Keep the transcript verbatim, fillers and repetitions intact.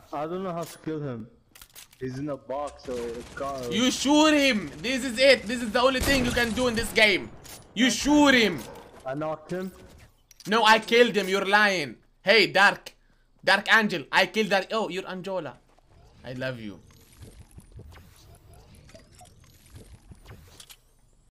I don't know how to kill him. He's in a box, so it's got. You shoot him. This is it. This is the only thing you can do in this game. You shoot him. I knocked him. No, I killed him. You're lying. Hey, Dark. Dark Angel. I killed that. Oh, you're Anjola. I love you.